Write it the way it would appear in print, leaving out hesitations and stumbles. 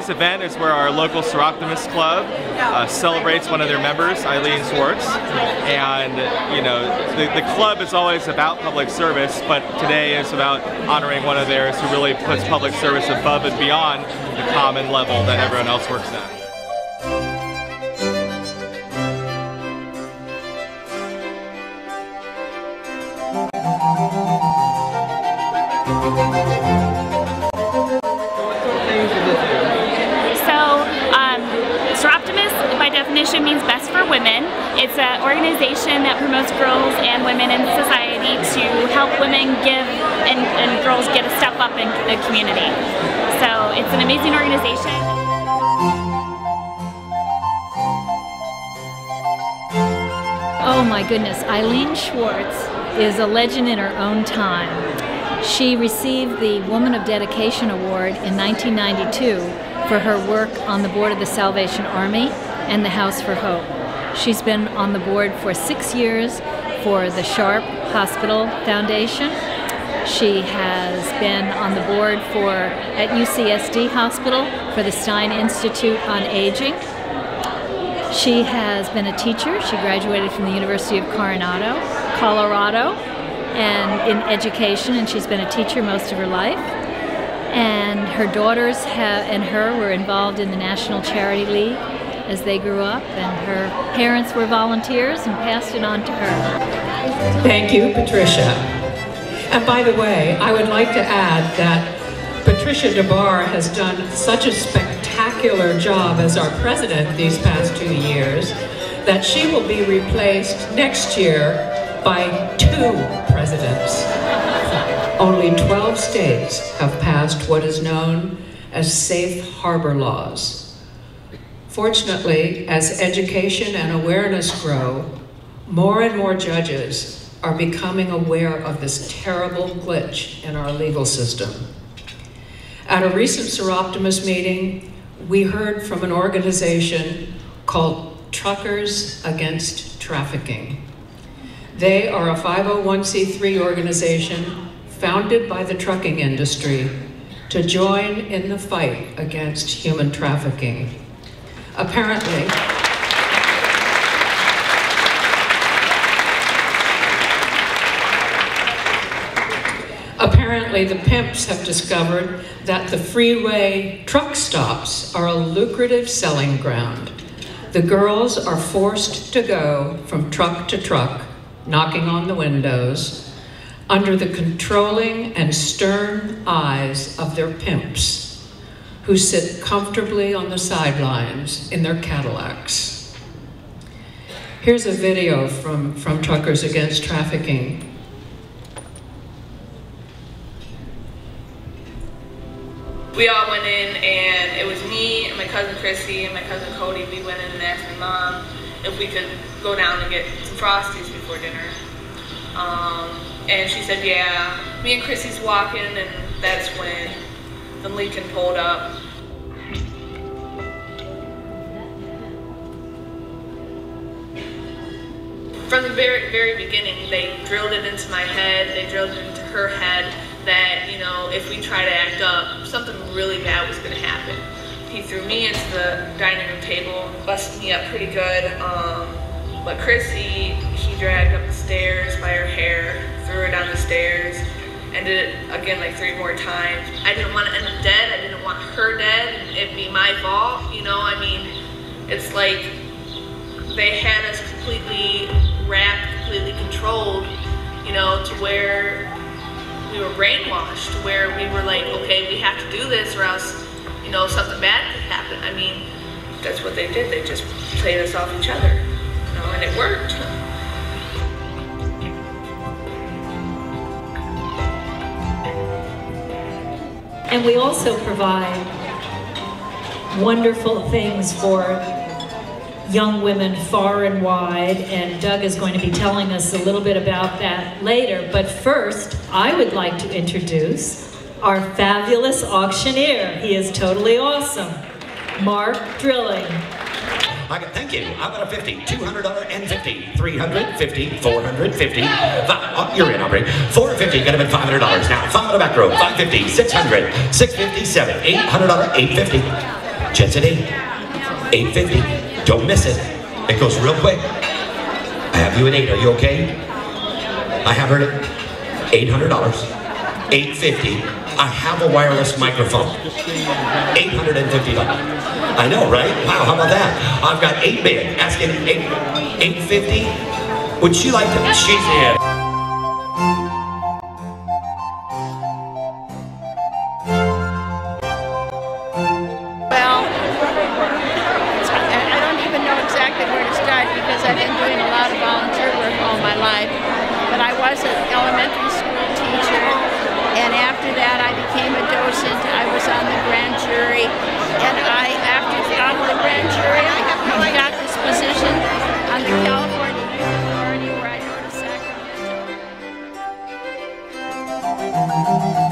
today's event is where our local Soroptimist Club celebrates one of their members, Eileen Schwartz. And you know, the club is always about public service, but today is about honoring one of theirs who really puts public service above and beyond the common level that everyone else works at. Soroptimist, by definition, means Best for Women. It's an organization that promotes girls and women in society to help women give and girls get a step up in the community. So it's an amazing organization. Oh my goodness, Eileen Schwartz is a legend in her own time. She received the Woman of Dedication Award in 1992 for her work on the board of the Salvation Army and the House for Hope. She's been on the board for 6 years for the Sharp Hospital Foundation. She has been on the board at UCSD Hospital for the Stein Institute on Aging. She has been a teacher. She graduated from the University of Coronado, Colorado, and in education, and she's been a teacher most of her life. And her daughters and her were involved in the National Charity League as they grew up, and her parents were volunteers and passed it on to her. Thank you, Patricia. And by the way, I would like to add that Patricia DeBar has done such a spectacular job as our president these past 2 years that she will be replaced next year by 2 presidents. Only 12 states have passed what is known as safe harbor laws. Fortunately, as education and awareness grow, more and more judges are becoming aware of this terrible glitch in our legal system. At a recent Soroptimist meeting, we heard from an organization called Truckers Against Trafficking. They are a 501c3 organization founded by the trucking industry to join in the fight against human trafficking. Apparently, the pimps have discovered that the freeway truck stops are a lucrative selling ground. The girls are forced to go from truck to truck, knocking on the windows, under the controlling and stern eyes of their pimps, who sit comfortably on the sidelines in their Cadillacs. Here's a video from Truckers Against Trafficking. We all went in, and it was me and my cousin Chrissy and my cousin Cody. We went in and asked my mom if we could go down and get some Frosties before dinner. And she said, yeah. Me and Chrissy's walking, and that's when the Lincoln pulled up. From the very, very beginning, they drilled it into my head, they drilled it into her head, that, you know, if we try to act up, something really bad was gonna happen. He threw me into the dining room table, busted me up pretty good, but Chrissy, he dragged up the stairs by her hair, threw her down the stairs, and did it again like 3 more times. I didn't want to end up dead, I didn't want her dead, and it be my fault, you know, I mean, it's like they had us completely wrapped, completely controlled, you know, to where we were brainwashed, to where we were like, okay, we have to do this or else, you know, something bad could happen. I mean, that's what they did. They just played us off each other, you know, and it worked. And we also provide wonderful things for young women far and wide, and Doug is going to be telling us a little bit about that later. But first, I would like to introduce our fabulous auctioneer. He is totally awesome, Mark Drilling. Thank you. How about a 50, $200 and 50, $350, $450. You're in, Aubrey. $450, got him at $500. Now, 5 on the back row, $550, $600, $650, $700, $850. Jet's at 8. 850. Don't miss it. It goes real quick. I have you at 8. Are you okay? I have her at $800. 850. I have a wireless microphone. $850. I know, right? Wow, how about that? I've got 8 bid asking 850. Would she like to? She's in. I don't even know exactly where to start because I've been doing a lot of volunteer work all my life. But I was an elementary school teacher, and after that I became a docent. I was on the grand jury, and after out of the grand jury, I got this position on the California Youth Authority where I go to Sacramento.